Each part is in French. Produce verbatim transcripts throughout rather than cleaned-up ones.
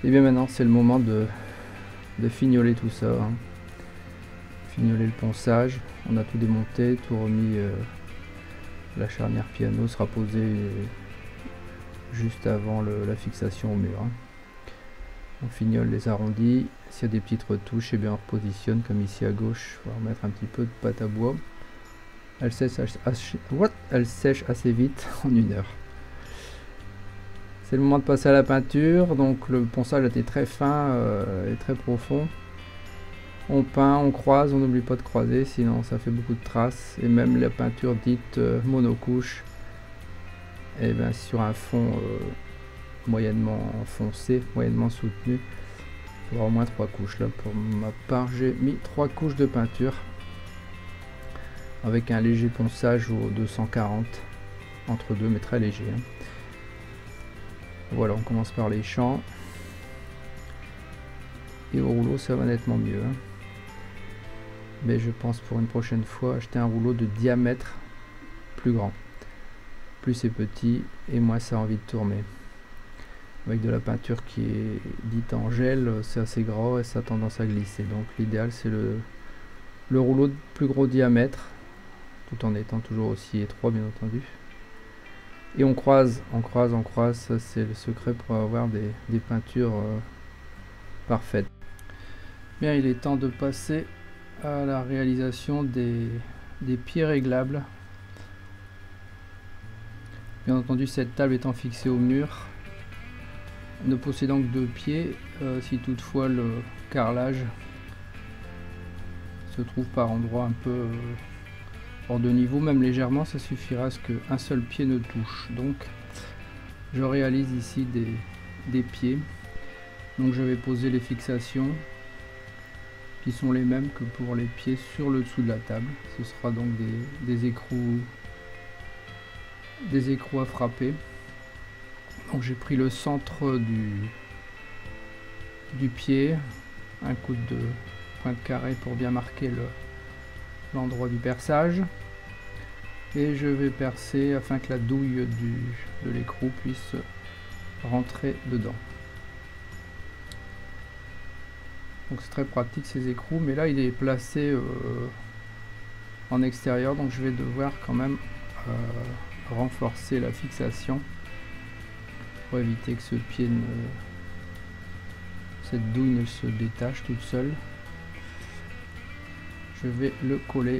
Et bien maintenant c'est le moment de, de fignoler tout ça, hein. Fignoler le ponçage, on a tout démonté, tout remis, euh, la charnière piano sera posée euh, juste avant le, la fixation au mur, hein. On fignole les arrondis, s'il y a des petites retouches, et bien on repositionne comme ici à gauche, on va remettre un petit peu de pâte à bois. Elle sèche, assez, what Elle sèche assez vite, en une heure. C'est le moment de passer à la peinture, donc le ponçage était très fin euh, et très profond. On peint, on croise, on n'oublie pas de croiser, sinon ça fait beaucoup de traces. Et même la peinture dite euh, monocouche, et bien sur un fond euh, moyennement foncé, moyennement soutenu, il faudra au moins trois couches. Là pour ma part j'ai mis trois couches de peinture avec un léger ponçage au deux cent quarante entre deux, mais très léger, hein. Voilà, on commence par les champs et au rouleau ça va nettement mieux, hein. Mais je pense pour une prochaine fois acheter un rouleau de diamètre plus grand. Plus c'est petit et moins ça a envie de tourner. Avec de la peinture qui est dite en gel, c'est assez gros et ça a tendance à glisser. Donc l'idéal c'est le, le rouleau de plus gros diamètre, tout en étant toujours aussi étroit bien entendu. Et on croise, on croise, on croise, ça c'est le secret pour avoir des, des peintures euh, parfaites. Bien, il est temps de passer à la réalisation des, des pieds réglables. Bien entendu, cette table étant fixée au mur, ne possédant que deux pieds, euh, si toutefois le carrelage se trouve par endroits un peu euh, hors de niveau, même légèrement, ça suffira à ce qu'un seul pied ne touche. Donc je réalise ici des, des pieds. Donc je vais poser les fixations qui sont les mêmes que pour les pieds sur le dessous de la table. Ce sera donc des, des écrous des écrous à frapper. Donc j'ai pris le centre du, du pied, un coup de pointe carré pour bien marquer le l'endroit du perçage, et je vais percer afin que la douille du, de l'écrou puisse rentrer dedans. Donc c'est très pratique ces écrous, mais là il est placé euh, en extérieur, donc je vais devoir quand même euh, renforcer la fixation pour éviter que ce pied ne, cette douille ne se détache toute seule. Je vais le coller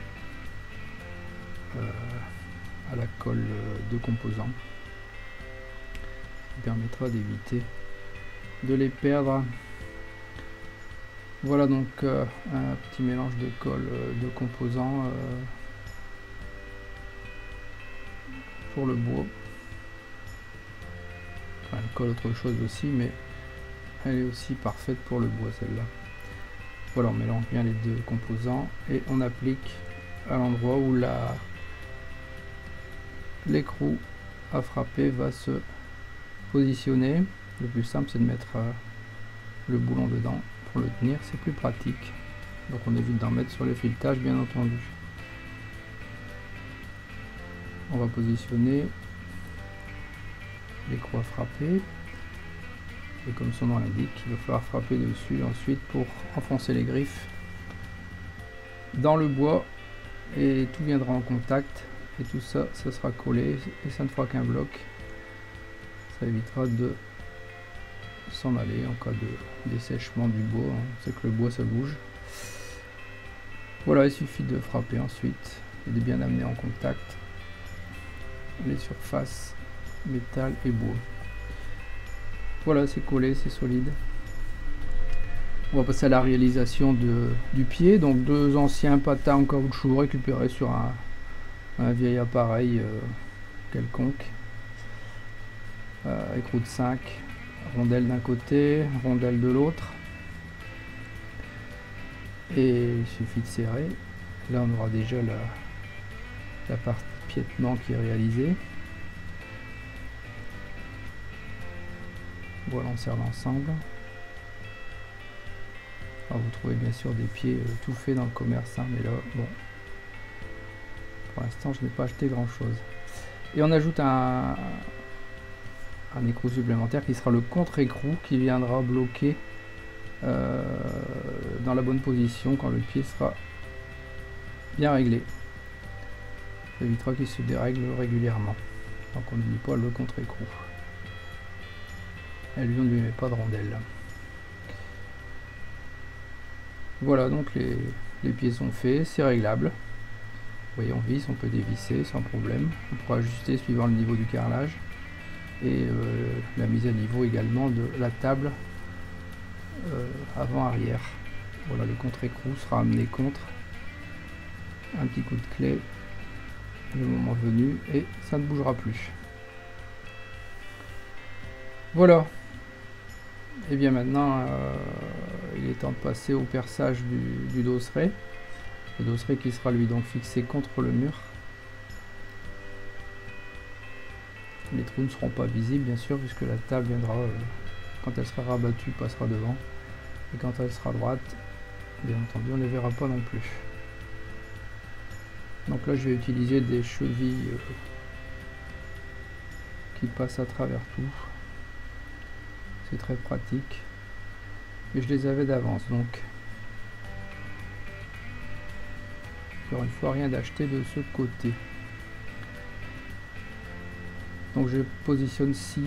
euh, à la colle de composants, qui permettra d'éviter de les perdre. Voilà donc euh, un petit mélange de colle euh, de composants euh, pour le bois. Enfin, elle colle autre chose aussi, mais elle est aussi parfaite pour le bois celle-là. Voilà, on mélange bien les deux composants et on applique à l'endroit où la l'écrou à frapper va se positionner. Le plus simple c'est de mettre euh, le boulon dedans pour le tenir, c'est plus pratique. Donc on évite d'en mettre sur le filetage bien entendu. On va positionner l'écrou à frapper. Et comme son nom l'indique, il va falloir frapper dessus ensuite pour enfoncer les griffes dans le bois et tout viendra en contact et tout ça, ça sera collé et ça ne fera qu'un bloc. Ça évitera de s'en aller en cas de dessèchement du bois, hein. C'est que le bois ça bouge. Voilà, il suffit de frapper ensuite et de bien amener en contact les surfaces métal et bois. Voilà, c'est collé, c'est solide. On va passer à la réalisation de, du pied. Donc deux anciens patins en caoutchouc récupérés sur un, un vieil appareil euh, quelconque. Euh, écrou de cinq, rondelle d'un côté, rondelle de l'autre. Et il suffit de serrer. Là on aura déjà la, la partie piétement qui est réalisée. Voilà, on serre l'ensemble. Vous trouvez bien sûr des pieds euh, tout faits dans le commerce, hein, mais là, bon, pour l'instant, je n'ai pas acheté grand chose. Et on ajoute un, un écrou supplémentaire qui sera le contre-écrou qui viendra bloquer euh, dans la bonne position quand le pied sera bien réglé. Ça évitera qu'il se dérègle régulièrement. Donc on n'oublie pas le contre-écrou. Et lui on ne lui met pas de rondelle. Voilà, donc les, les pieds sont faits, c'est réglable. Vous voyez, on visse, on peut dévisser sans problème. On pourra ajuster suivant le niveau du carrelage. Et euh, la mise à niveau également de la table euh, avant-arrière. Voilà, le contre-écrou sera amené contre. Un petit coup de clé le moment venu et ça ne bougera plus. Voilà. Et bien maintenant, euh, il est temps de passer au perçage du, du dosseret. Le dosseret qui sera lui donc fixé contre le mur. Les trous ne seront pas visibles bien sûr puisque la table viendra, euh, quand elle sera rabattue, passera devant. Et quand elle sera droite, bien entendu, on ne les verra pas non plus. Donc là, je vais utiliser des chevilles euh, qui passent à travers tout. C'est très pratique. Et je les avais d'avance, donc encore une fois, rien d'acheter de ce côté. Donc je positionne six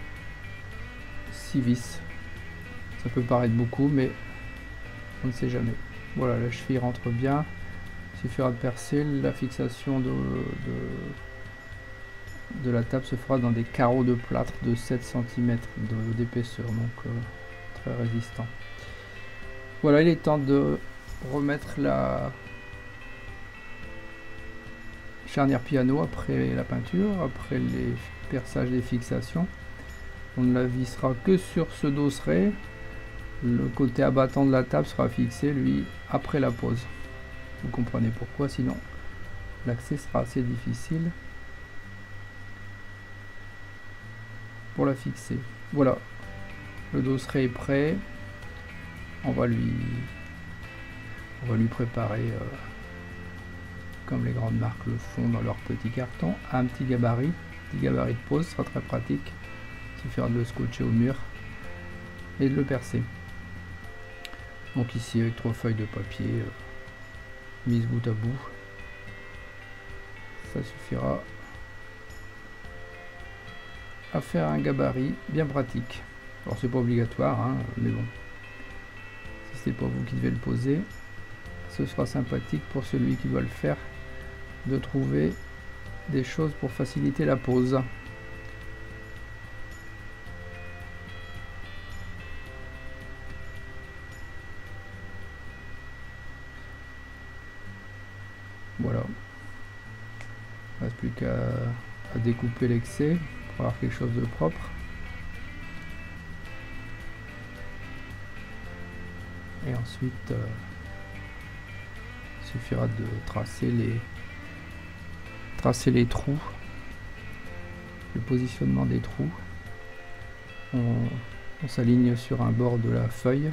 vis. Ça peut paraître beaucoup, mais on ne sait jamais. Voilà, la cheville rentre bien. Il suffira de percer. La fixation de, de, de la table se fera dans des carreaux de plâtre de sept centimètres d'épaisseur, donc euh, très résistant. Voilà, il est temps de remettre la charnière piano après la peinture, après les perçages des fixations. On ne la vissera que sur ce dosseret. Le côté abattant de la table sera fixé, lui, après la pose. Vous comprenez pourquoi, sinon l'accès sera assez difficile pour la fixer. Voilà, le dosseret est prêt. On va lui, on va lui préparer, euh, comme les grandes marques le font dans leur petit carton, un petit gabarit. Petit gabarit de pose sera très pratique. Il suffira de le scotcher au mur et de le percer. Donc ici avec trois feuilles de papier euh, mises bout à bout, ça suffira à faire un gabarit bien pratique. Alors c'est pas obligatoire, hein, mais bon, si c'est pas vous qui devez le poser, ce sera sympathique pour celui qui va le faire de trouver des choses pour faciliter la pose. Voilà, il ne reste plus qu'à à découper l'excès pour avoir quelque chose de propre. Et ensuite, euh, il suffira de tracer les, tracer les trous, le positionnement des trous. On, on s'aligne sur un bord de la feuille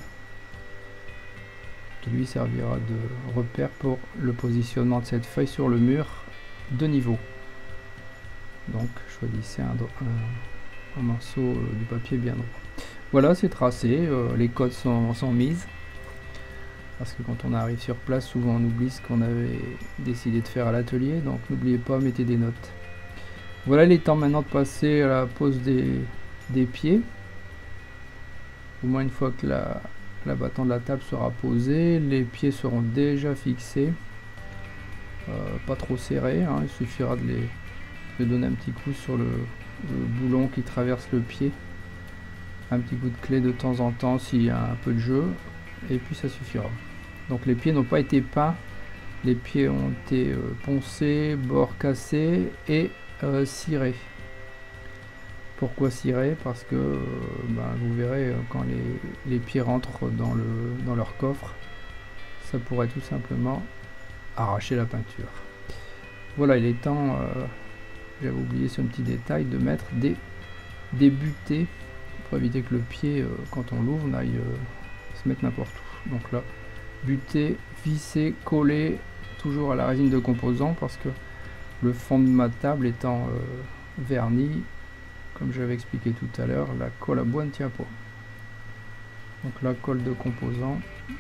qui lui servira de repère pour le positionnement de cette feuille sur le mur de niveau. Donc choisissez un, un, un morceau du papier bien droit. Voilà, c'est tracé, euh, les codes sont, sont mises. Parce que quand on arrive sur place, souvent on oublie ce qu'on avait décidé de faire à l'atelier. Donc n'oubliez pas, mettez des notes. Voilà, il est temps maintenant de passer à la pose des, des pieds. Au moins une fois que la L'abattant de la table sera posé, les pieds seront déjà fixés, euh, pas trop serrés, hein, il suffira de, les, de donner un petit coup sur le, le boulon qui traverse le pied, un petit coup de clé de temps en temps s'il y a un peu de jeu, et puis ça suffira. Donc les pieds n'ont pas été peints, les pieds ont été euh, poncés, bords cassés et euh, cirés. Pourquoi cirer? Parce que euh, ben, vous verrez quand les, les pieds rentrent dans, le, dans leur coffre, ça pourrait tout simplement arracher la peinture. Voilà, il est temps, euh, j'avais oublié ce petit détail, de mettre des, des butées pour éviter que le pied, euh, quand on l'ouvre, n'aille euh, se mettre n'importe où. Donc là, butées, vissées, collées, toujours à la résine de composant, parce que le fond de ma table étant euh, verni, comme j'avais expliqué tout à l'heure, la colle à bois ne tient pas. Donc la colle de composant,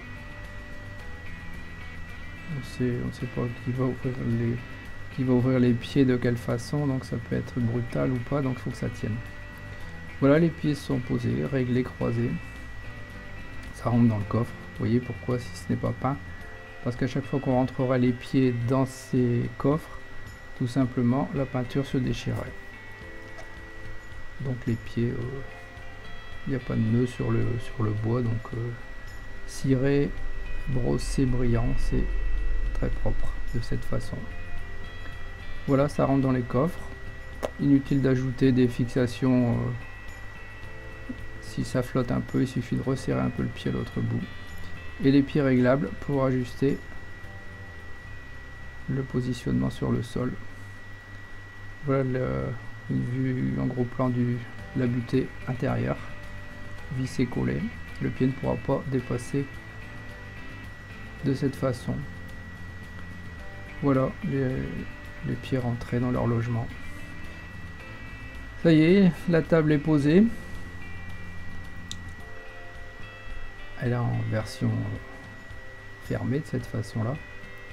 on sait, on sait pas qui va ouvrir les qui va ouvrir les pieds de quelle façon, donc ça peut être brutal ou pas, donc il faut que ça tienne. Voilà, les pieds sont posés, réglés, croisés. Ça rentre dans le coffre. Vous voyez pourquoi si ce n'est pas peint? Parce qu'à chaque fois qu'on rentrera les pieds dans ces coffres, tout simplement la peinture se déchirerait. Donc les pieds, il n'y a pas de nœud sur le, sur le bois, donc euh, ciré, brossé, brillant, c'est très propre de cette façon. Voilà, ça rentre dans les coffres. Inutile d'ajouter des fixations. Euh, si ça flotte un peu, il suffit de resserrer un peu le pied à l'autre bout. Et les pieds réglables pour ajuster le positionnement sur le sol. Voilà le, une vue en gros plan du la butée intérieure. Vissé collé. Le pied ne pourra pas dépasser de cette façon. Voilà les, les pieds rentrés dans leur logement. Ça y est, la table est posée. Elle est en version fermée de cette façon là.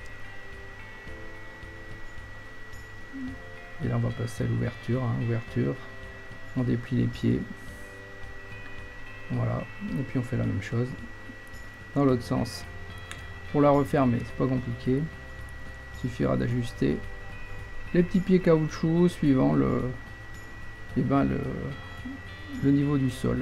Et là on va passer à l'ouverture, hein, ouverture, on déplie les pieds. Voilà, et puis on fait la même chose dans l'autre sens. Pour la refermer, c'est pas compliqué. Il suffira d'ajuster les petits pieds caoutchouc suivant le, et ben le, le niveau du sol.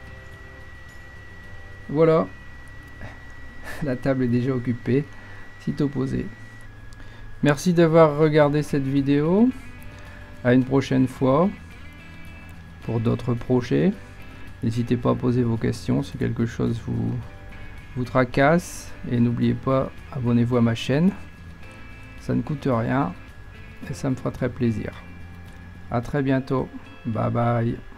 Voilà, la table est déjà occupée, sitôt posée. Merci d'avoir regardé cette vidéo. À une prochaine fois pour d'autres projets. N'hésitez pas à poser vos questions si quelque chose vous, vous tracasse. Et n'oubliez pas, abonnez-vous à ma chaîne. Ça ne coûte rien et ça me fera très plaisir. À très bientôt. Bye bye.